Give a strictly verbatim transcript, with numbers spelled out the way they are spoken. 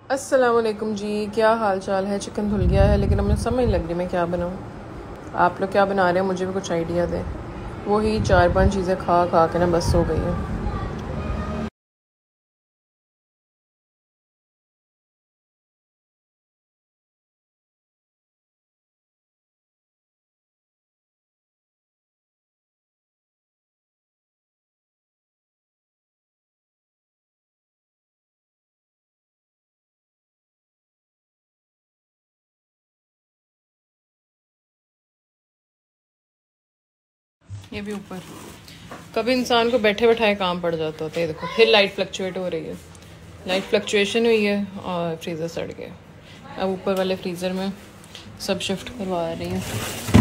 अस्सलामुअलैकुम जी, क्या हाल चाल है। चिकन धुल गया है लेकिन हमें समझ नहीं लग रही मैं क्या बनाऊँ। आप लोग क्या बना रहे हैं, मुझे भी कुछ आइडिया दें। वही चार पांच चीज़ें खा खा के ना बस हो गई है। ये भी ऊपर कभी इंसान को बैठे बैठाए काम पड़ जाता होता है। देखो फिर लाइट फ्लक्चुएट हो रही है, लाइट फ्लक्चुएशन हुई है और फ्रीज़र सड़ गया। अब ऊपर वाले फ्रीज़र में सब शिफ्ट करवा रही है।